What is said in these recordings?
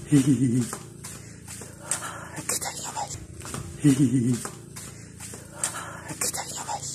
Kita niyo guys. Kita niyo guys.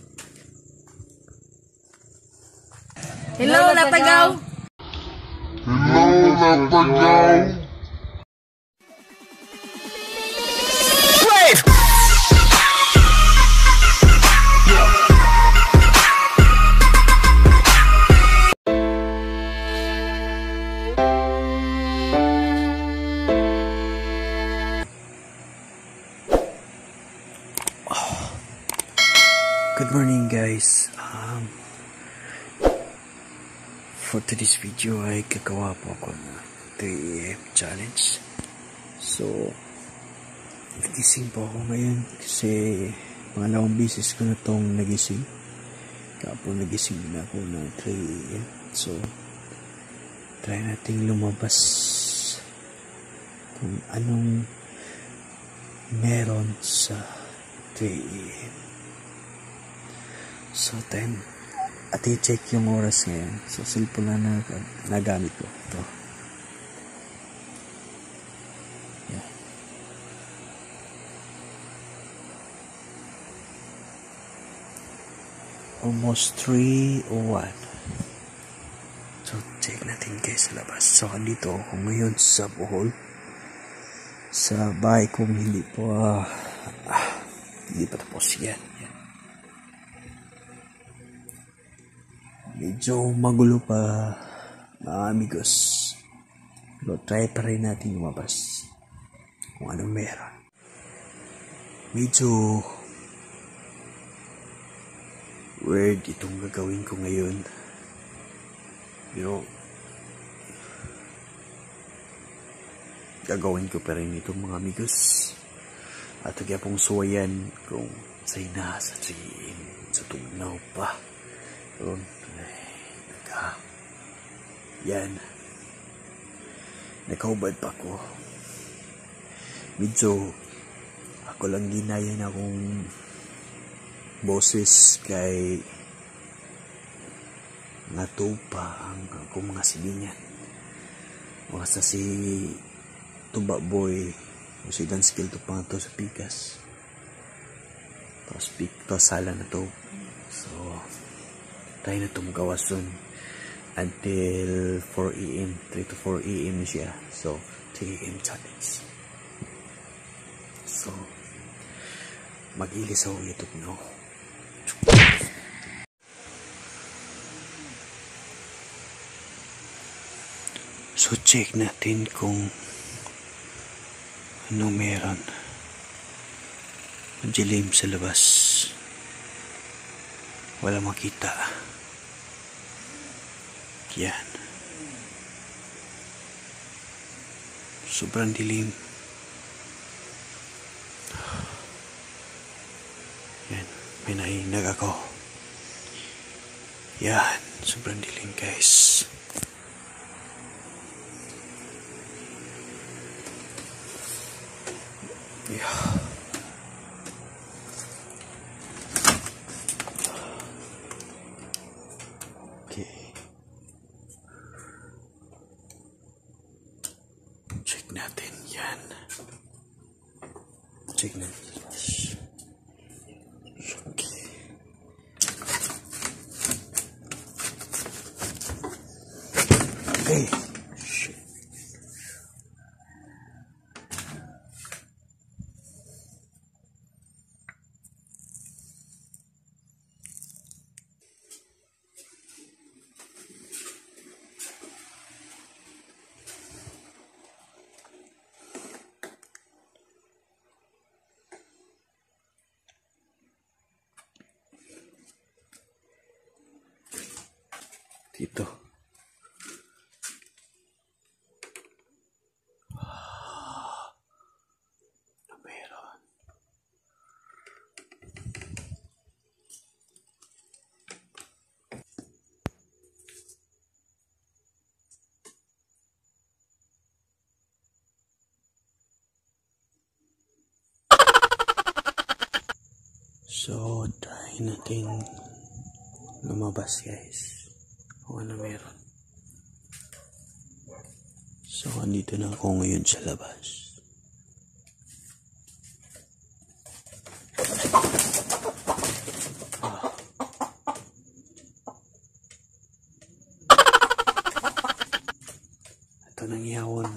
Hello, Lapagaw! Hello, Lapagaw! Good morning guys. For today's video ay gagawa po ako ng 3 AM challenge. So nagising po ako ngayon kasi pangalawang bisis ko na itong nagising. Kapon nagising na ako ng 3 AM. So try nating lumabas kung anong meron sa 3 AM. So time at i-check yung oras ngayon. So cellphone na nagamit ko ito. Yeah. Almost 3:01. So check natin guys sa labas. So dito ako ngayon sa Bohol, sa bahay kong hindi pa tapos yan. Medyo magulo pa mga amigos. Pero try pa rin natin lumabas kung anong meron. Medyo weird itong gagawin ko ngayon. Pero gagawin ko pa rin itong mga amigos. At kaya pong suwayan kung sa'y nasa dream sa tugnaw pa. Pero yan, nakaubad pa ko. Medyo ako lang ginaya na akong boses kay natupa ang akong mga silingan. O sa si Tuba Boy o si Dan Skill to pang to sa pikas. Tapos sala na to. So tayo na itong gawason until 4 AM, 3 to 4 AM siya. So 3 AM challenge. So mag-ilis ako YouTube no. So check natin kung ano meron. Madilim sa labas, wala makita. Yan, sobrang dilim. Yan, may nahinag ako. Yan, sobrang dilim guys. Yeah. Check natin yan. Check natin. Okay. Okay. Shit. Dito. Meron. So, try natin lumabas guys. Kung ano meron. So, andito na ako ngayon sa labas. Ito nang ihawon.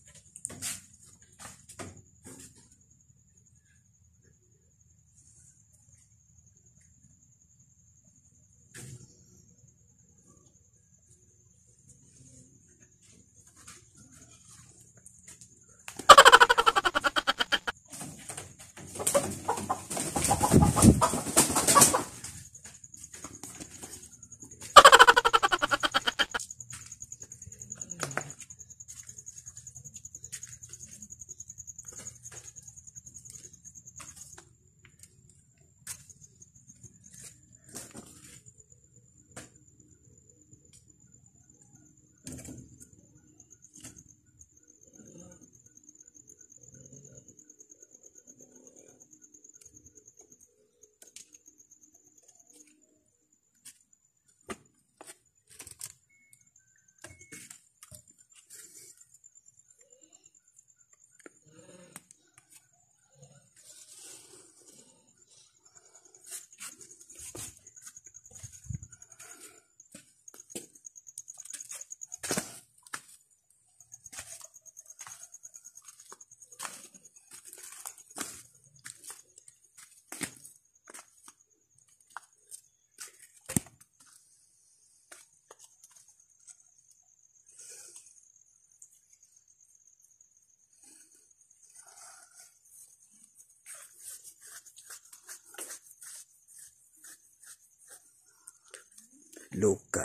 Luka.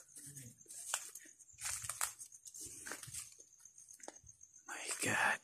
My God.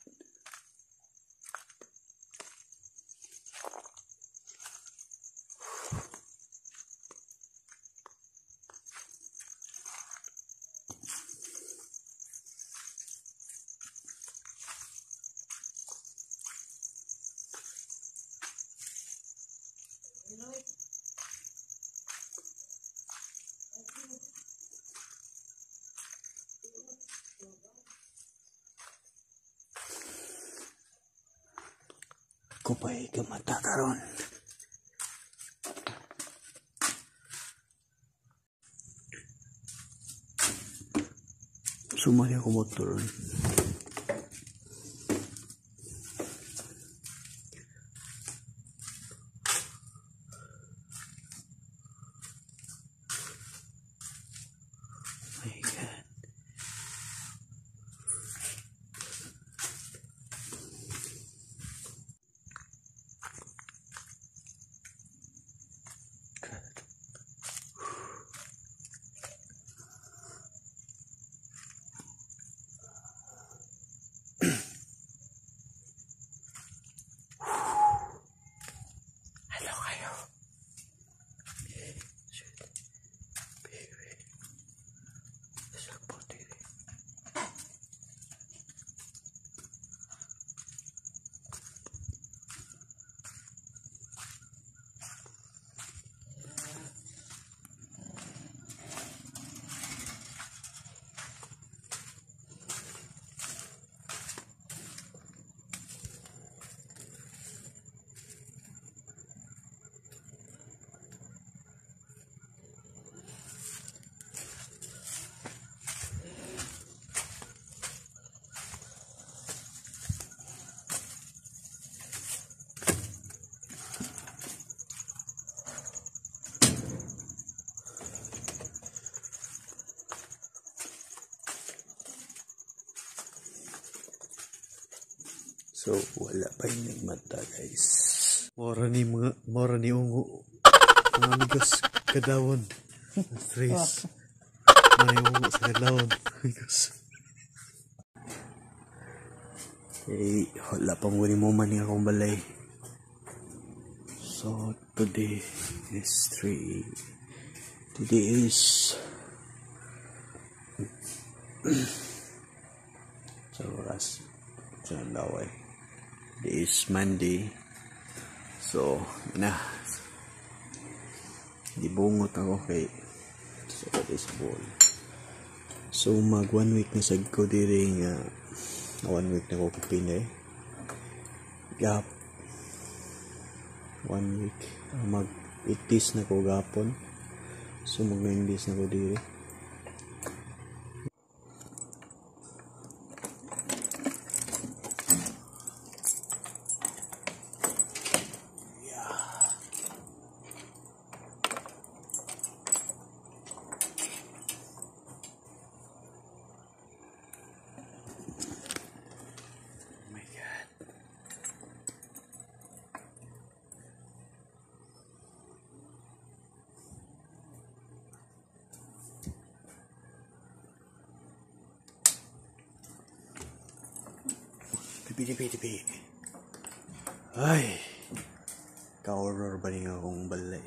Kupay kamata karon. Sumali ako motor. My God. So, wala pa yung nagmata, guys. Mora ni ungo. Mga amigos, kadawon. Stress. Mora ni ungo sa kadawon. Amigos. Eh, wala pa mo rin mo man yung akong balay. So, today is sa oras. Sa laway. Today is Monday. So, di bungot ako kay sa baseball. So mag 1 week na sad ko diri nga 1 week na ko kapinay. Gap 1 week mag 8 days na ko gapon. So mag 9 days na ko diri. Tipi. Ay, ka-horror ba niya akong balay?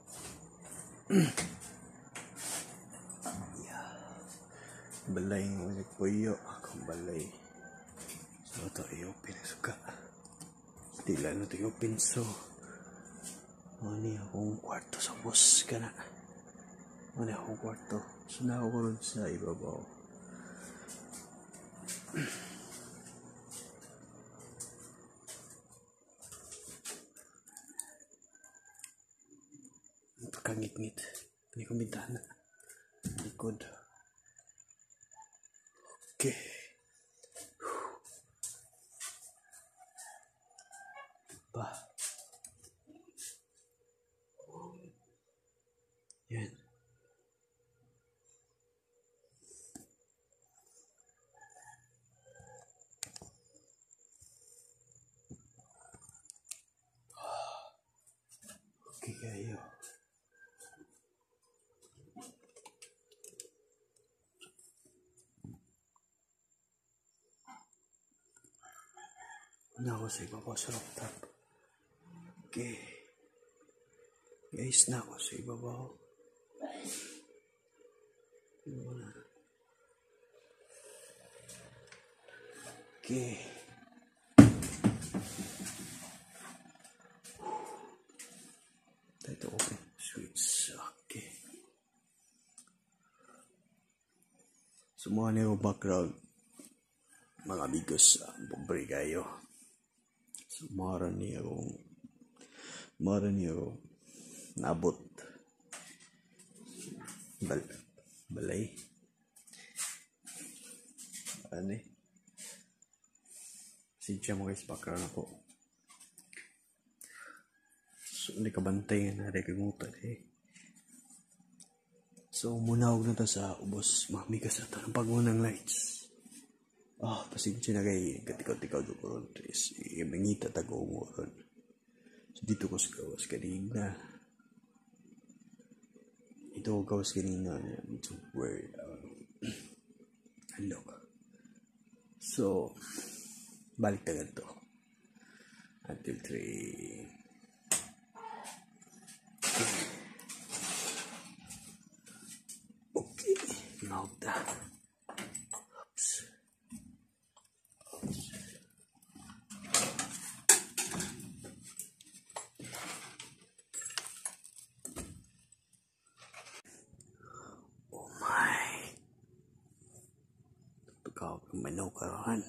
Balay nga nagpuyo akong balay. So ito i-open suka. Tila na ito i-open. So ano akong kwarto sa bus ka na. Ano akong kwarto. So na ako rin sa ibabaw. Kangit-ngit. Hindi ko bintana. Likod. Okay. Ba. Yan. Okay kayo. Na ako sa ibabaw sa laptop. Okay. Guys, na ako sa ibabaw. Okay. Ito open switch. Okay. Sumuha niyo background. Mga amigos, pobre kayo. Mara niya nabot balay ano siya mo guys background ako. So hindi ka bantay na rekimutan so munawag na ta sa ubos mamigas na ta ng pagunang lights. Pasensya na kay katikaw-tikaw do ko ron. Mangita tago mo ron. So, dito ko sa gawas kanina. Ito ko gawas kanina. Ito where hello. So, balik na ganito. Until 3. Okay. Now that. Manaw karohan.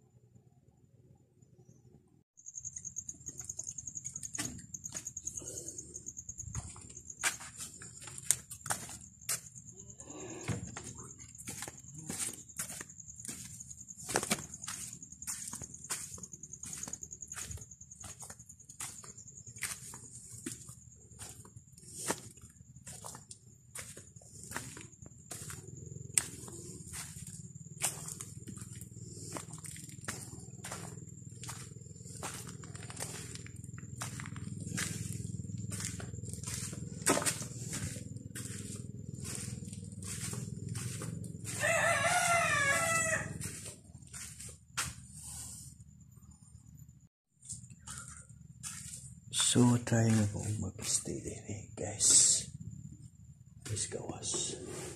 So, try na kong mag-stay din guys. Please gawas.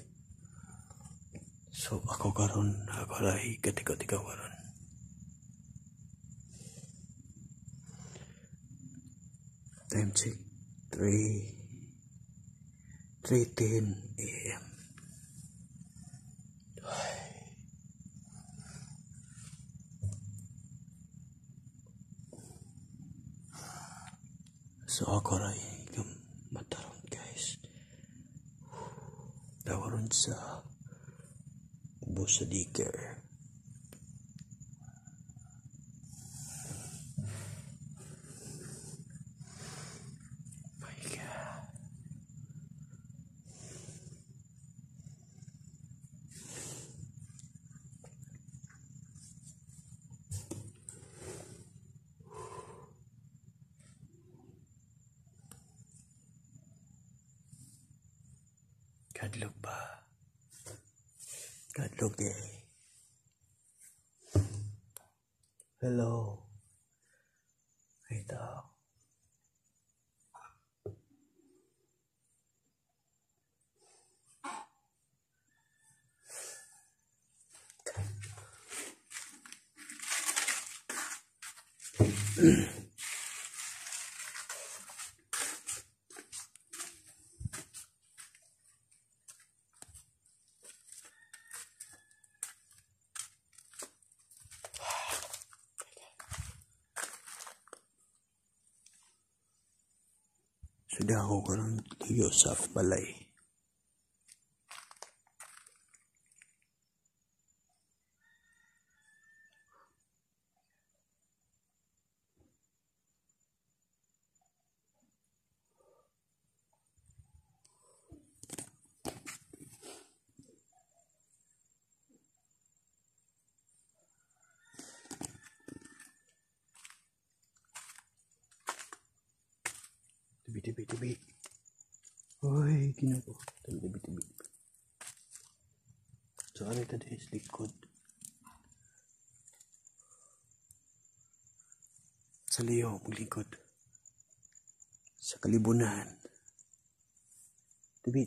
So, ako karon lahi katikaw karon. Time check 3:10 AM. ako rin yung mataron guys. Dawaron sa ubos sa diker. My God. Kadlog ba? Kadlog eh. Hello. Ay tao. Sudah ako ng liyo sa balay. Tibi. Uy, ginako. Tibi. So, ano ito is likod? Sa liyo, maglikod. Sa kalibunan. Tibi.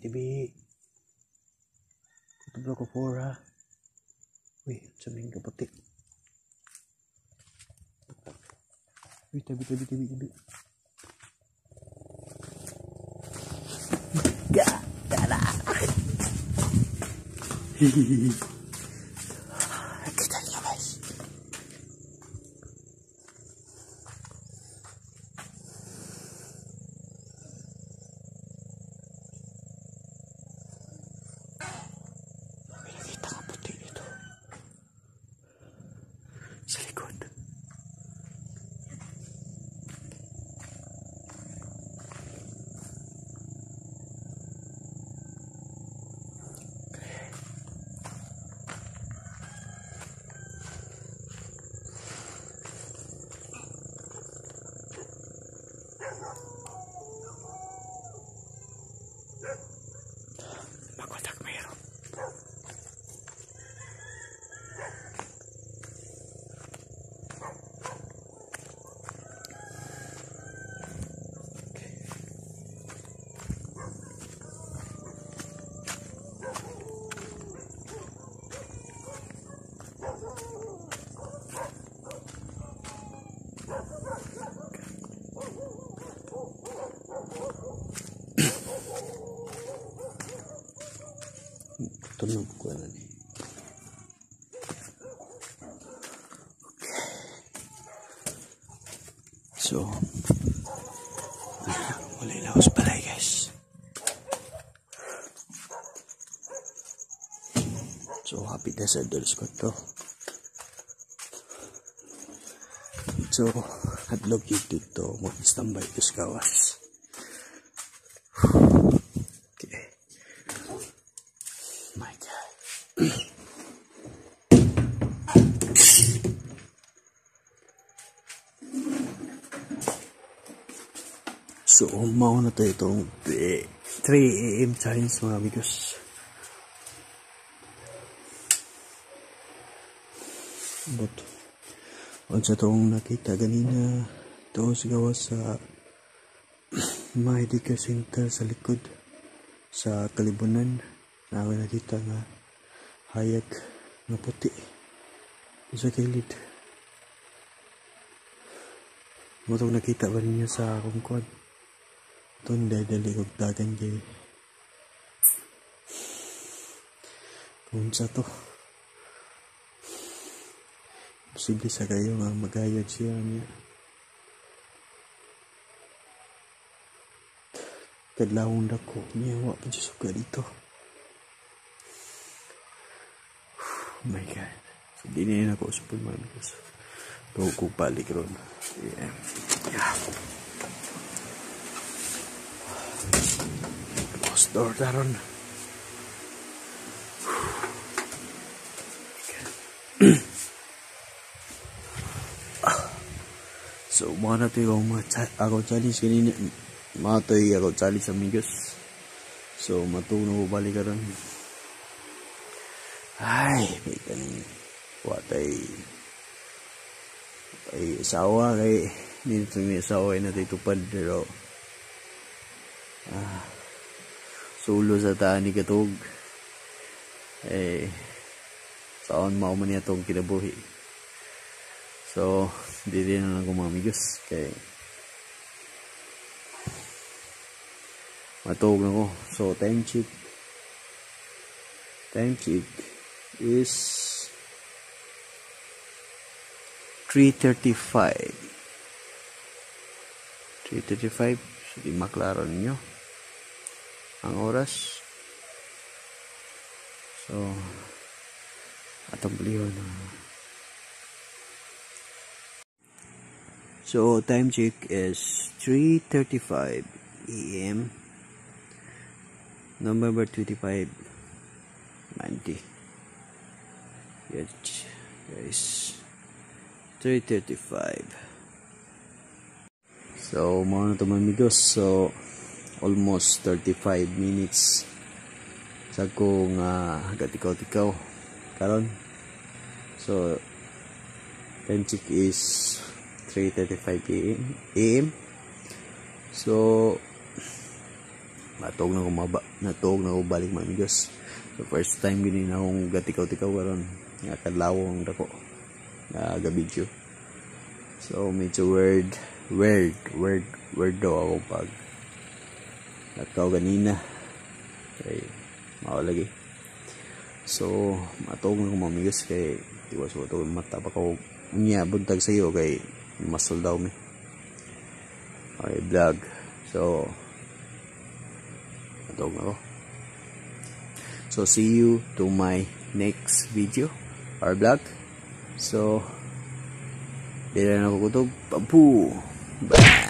Ito ko pora. Uy, sabihin ka pati. Uy, tibi. Gala. Kita niyo guys. May nakita ka puti dito. Sa likod. Makotak mayroon. Tunog ko na ni. So, mulai na ako sa balay guys. So, happy na sa dolls ko to. So, hadlog dito to. Mag-standby ko sa kawas. Okay. My God. So, mauna tayo itong 3 AM challenge mga amigos. But, onsa itong nakita ganina, ito sa gawa sa Medical Center sa likod, sa kalibunan. Namin nakita nga hayag na puti sa kilid. Matong nakita ba ninyo sa kungkod? Itong dali kong dagan kay kung sa to. Posible sa kayo nga magayag siya niya. kadlawon dako niya wa pa siya suka dito. Oh my god. So di na ako support man because ko balik ron. Yeah. Close door daron. So, mga nato yung ako challenge kanina. Mga to yung ako challenge sa amigos. So, matulong ko balik ka rin. Ay, may kanin. Watay. Ay, asawa kay. Dito may asawa ay natin tupad. Pero, sulo sa taan ni Katog. Eh, saan mao man niya itong kinabuhi. So, di rin na lang kong mga amigos. Kaya, matawag na ko. So, time check is 3:35. 3:35. So, di maklaro ninyo ang oras. So, atong baliwan na. So, time check is 3:35 AM, November 25, 90. Yes, guys. 3:35. So, mga na ito mga amigos. So, almost 35 minutes sa kong gatikaw-tikaw karon. So, time check is 3:35 AM. So, natog na ko balik mga amigos. So, first time gini na akong gatikaw-tikaw karon. Nga kadlawong dako nga gabidyo. So, medyo weird daw ako pag nakaw ganina. Okay, mao lagi. So, matog na ko mga amigos kay tiwas ko ito mata pa ko niya buntag sa iyo kay muscle daw me. Okay, vlog. So, matog na ko. So, see you to my next video or vlog. So, dila na ko kutog. Bye.